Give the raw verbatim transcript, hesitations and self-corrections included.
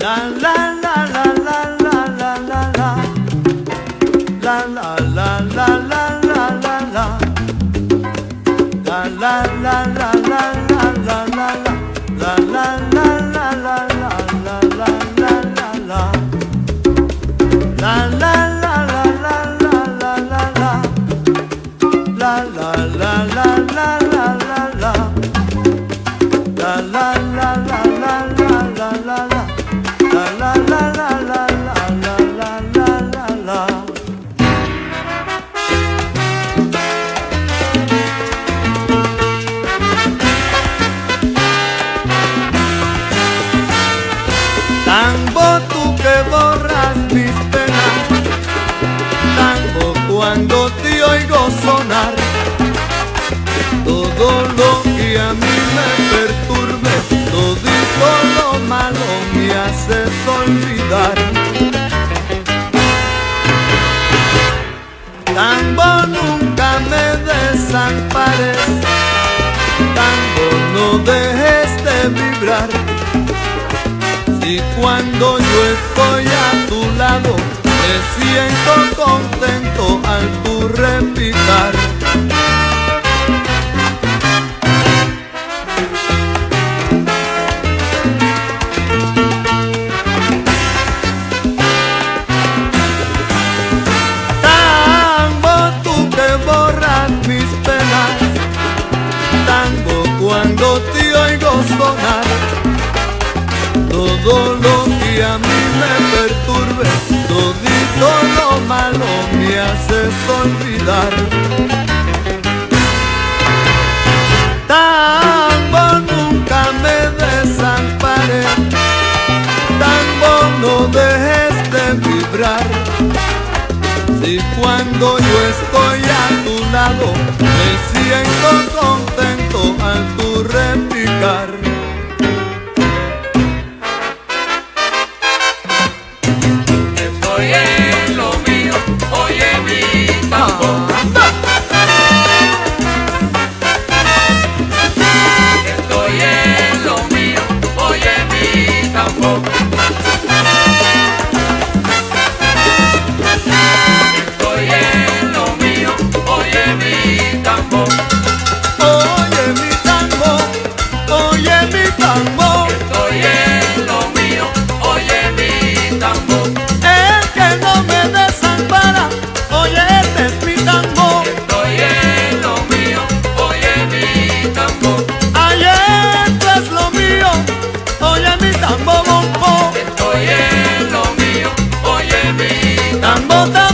La la la la la la la la la. La la la la la la la la. La la la la la la la la la. La la la la la la la la la la la. La la la la la la la la la. La la la la la la la la. La la la la la la la la la. La la la la la la la la la la la. Tango, tú que borras mis penas, tango, cuando te oigo sonar, todo lo que a mí me perturbe, todito lo malo me haces olvidar. Tango, nunca me desampares, tango, no dejes de vibrar. Si cuando yo estoy a tu lado me siento contento al tu repicar. Tango, tú que borras mis penas, tango, cuando te oigo sonar, todo lo que a mí me perturbe, todito lo malo me haces olvidar. Tango, nunca me desampares, tango, no dejes de vibrar. Si cuando yo estoy a tu lado me siento contento al tu repicar. Estoy en lo mío, oye mi tambor. Estoy en lo mío, oye mi tambor. Estoy en lo mío, oye mi tambor. Oye mi tango, oye mi tango. Estoy en lo mío, oye mi tambor. El que no me desampara, oye, este es mi tango. Estoy en lo mío, oye mi tambor. Ay, esto es lo mío, oye mi tambo bombo. Estoy en lo mío, oye mi tambor. Tambo, tambo.